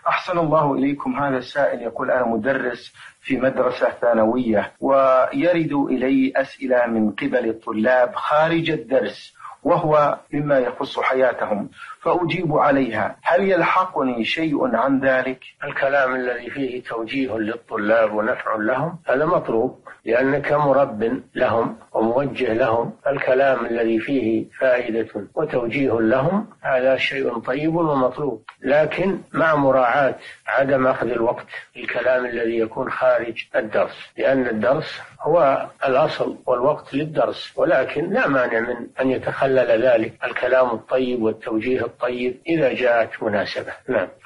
أحسن الله إليكم. هذا السائل يقول: أنا مدرس في مدرسة ثانوية، ويرد إلي أسئلة من قبل الطلاب خارج الدرس وهو مما يخص حياتهم، فأجيب عليها، هل يلحقني شيء عن ذلك؟ الكلام الذي فيه توجيه للطلاب ونفع لهم هذا مطلوب، لأنك مرب لهم وموجه لهم. الكلام الذي فيه فائدة وتوجيه لهم هذا شيء طيب ومطلوب، لكن مع مراعاة عدم أخذ الوقت الكلام الذي يكون خارج الدرس، لأن الدرس هو الأصل والوقت للدرس، ولكن لا مانع من أن يتخلل ذلك الكلام الطيب والتوجيه الطيب إذا جاءت مناسبة. نعم.